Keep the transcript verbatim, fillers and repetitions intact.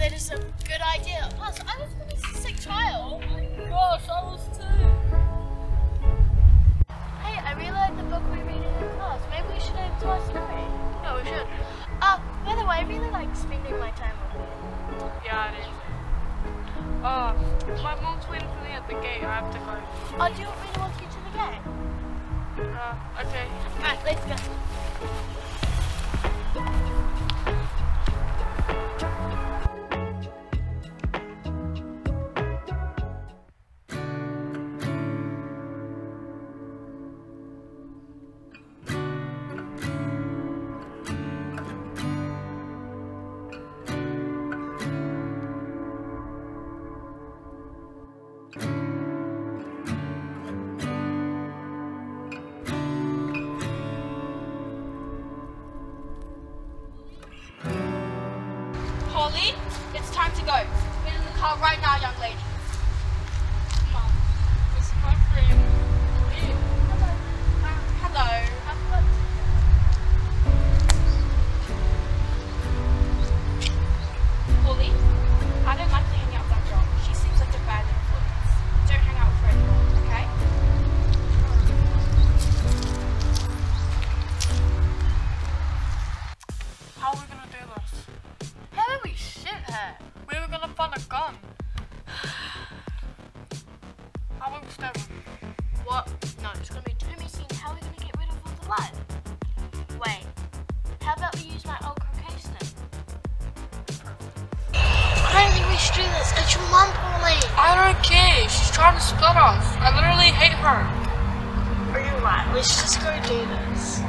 that is a good idea. Plus, I was going to be a sick child. Oh my gosh, I was too. Hey, I really like the book we're reading in class. Maybe we should add it to our story. Yeah, we should. Uh, by the way, I really like spending my time with you. Yeah, it is. Uh, my mom's waiting for me at the gate. I have to go. Oh, do you want me to walk you to the gate? Uh, okay. Alright, let's go. Holly, it's time to go. Get in the car right now, young lady. Mom, this is my friend. Hey. Hello. Uh, hello. Have fun. Holly, I don't like to hang out with that girl. She seems like a bad influence. Don't hang out with her anymore, okay? How are we gonna do this? How about we shoot her? We were gonna find a gun. How about we stab him? What? No, it's going to be too messy. And how are we going to get rid of all the blood? Wait, how about we use my old croquet stick? I don't think we should do this. It's your mum, Pauline. I don't care. She's trying to split us. I literally hate her. Are you right? Let's just go do this.